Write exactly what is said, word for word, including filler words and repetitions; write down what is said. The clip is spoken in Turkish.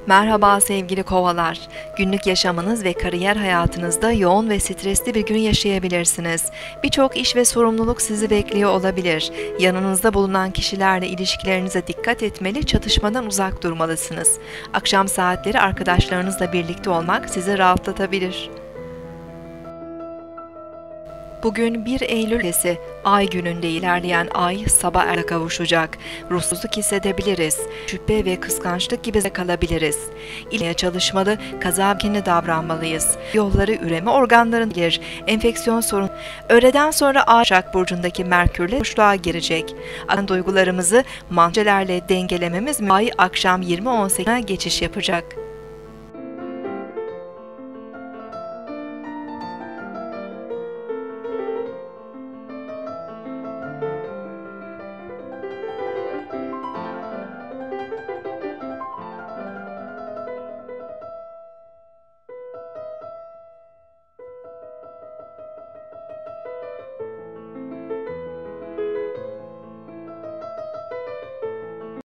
Merhaba sevgili kovalar. Günlük yaşamınız ve kariyer hayatınızda yoğun ve stresli bir gün yaşayabilirsiniz. Birçok iş ve sorumluluk sizi bekliyor olabilir. Yanınızda bulunan kişilerle ilişkilerinize dikkat etmeli, çatışmadan uzak durmalısınız. Akşam saatleri arkadaşlarınızla birlikte olmak sizi rahatlatabilir. Bugün bir Eylül gecesi, ay gününde ilerleyen ay sabah erken kavuşacak. Ruhsuzluk hissedebiliriz. Şüphe ve kıskançlık gibi kalabiliriz. İlgiye çalışmalı, kazakinli davranmalıyız. Yolları üreme organların gelir. Enfeksiyon sorun. Öğleden sonra ay Başak Burcu'ndaki Merkürle boşluğa girecek. Akan duygularımızı mancelerle dengelememiz ay akşam yirmi on sekize geçiş yapacak.